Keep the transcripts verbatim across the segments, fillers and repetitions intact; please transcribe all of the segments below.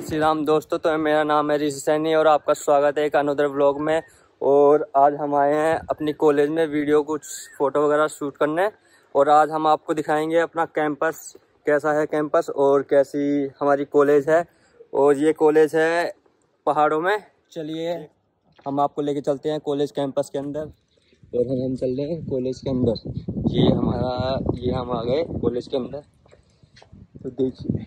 श्री राम दोस्तों। तो मेरा नाम है ऋषि सैनी और आपका स्वागत है एक अनदर व्लॉग में। और आज हम आए हैं अपनी कॉलेज में वीडियो कुछ फ़ोटो वगैरह शूट करने। और आज हम आपको दिखाएंगे अपना कैंपस कैसा है, कैंपस और कैसी हमारी कॉलेज है। और ये कॉलेज है पहाड़ों में। चलिए हम आपको लेके चलते हैं कॉलेज कैंपस के अंदर। और हम हम चल रहे हैं कॉलेज के अंदर। ये हमारा ये हम आ गए कॉलेज के अंदर। तो देखिए,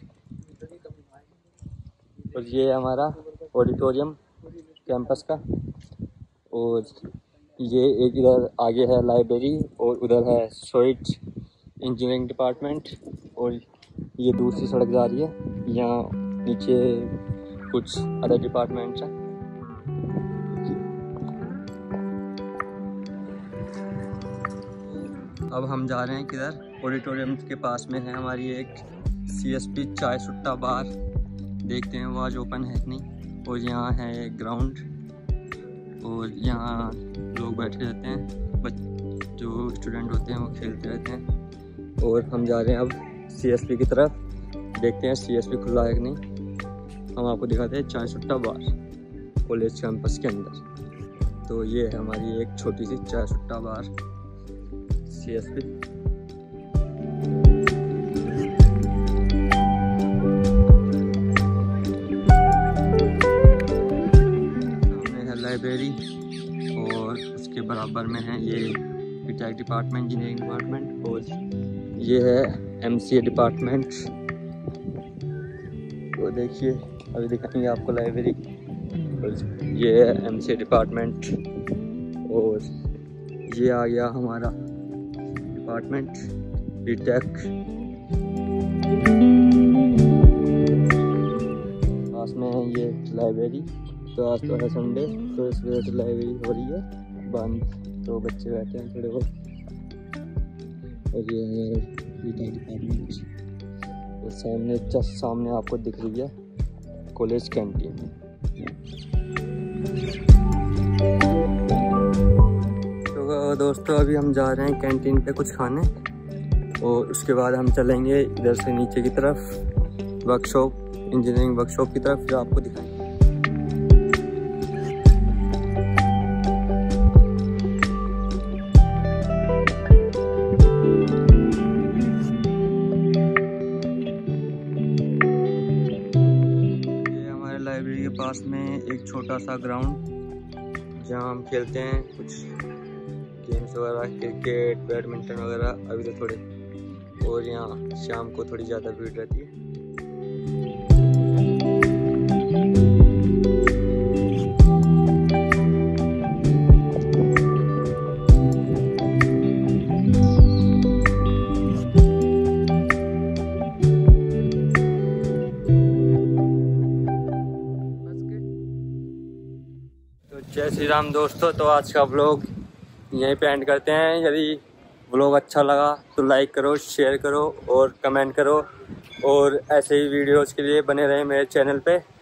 और ये हमारा ऑडिटोरियम कैंपस का। और ये एक इधर आगे है लाइब्रेरी और उधर है सोइट इंजीनियरिंग डिपार्टमेंट। और ये दूसरी सड़क जा रही है, यहाँ नीचे कुछ अदर डिपार्टमेंट्स हैं। अब हम जा रहे हैं किधर, ऑडिटोरियम के पास में है हमारी एक सी एस पी चाय सुट्टा बार। देखते हैं वो आज ओपन है कि नहीं। और यहाँ है एक ग्राउंड और यहाँ लोग बैठे रहते हैं, बच्चे जो स्टूडेंट होते हैं वो खेलते रहते हैं। और हम जा रहे हैं अब सी एस पी की तरफ। देखते हैं सी एस पी खुला है कि नहीं। हम आपको दिखाते हैं चाय सुट्टा बार कॉलेज कैंपस के अंदर। तो ये है हमारी एक छोटी सी Chai Sutta Bar C S P. Library और उसके बराबर में है ये बीटेक डिपार्टमेंट, इंजीनियरिंग डिपार्टमेंट। और ये है एम सी ए डिपार्टमेंट। तो देखिए अभी दिखाएंगे आपको लाइब्रेरी। और ये है एम सी ए डिपार्टमेंट। और ये आ गया हमारा डिपार्टमेंट बीटेक। पास में है ये लाइब्रेरी। तो आज तो है संडे, तो इस वजह से लाइब्रेरी हो रही है बंद, तो बच्चे बैठे हैं थोड़े बहुत। और ये है बीटेक डिपार्टमेंट। और सामने जस्ट सामने आपको दिख रही है कॉलेज कैंटीन। तो दोस्तों अभी हम जा रहे हैं कैंटीन पे कुछ खाने। और उसके बाद हम चलेंगे इधर से नीचे की तरफ वर्कशॉप, इंजीनियरिंग वर्कशॉप की तरफ, जो आपको दिखाएंगे। लाइब्रेरी के पास में एक छोटा सा ग्राउंड जहाँ हम खेलते हैं कुछ गेम्स वगैरह, क्रिकेट, बैडमिंटन वगैरह। अभी तो थोड़े और यहाँ शाम को थोड़ी ज़्यादा भीड़ रहती है। जय श्री राम दोस्तों। तो आज का व्लॉग यहीं पे एंड करते हैं। यदि व्लॉग अच्छा लगा तो लाइक करो, शेयर करो और कमेंट करो। और ऐसे ही वीडियोस के लिए बने रहें मेरे चैनल पे।